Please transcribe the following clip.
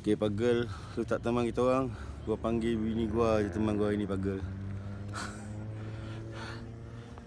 Okay, Pagel, lu tak teman kita orang. Gua panggil bini gua je teman gua ini, Pagel.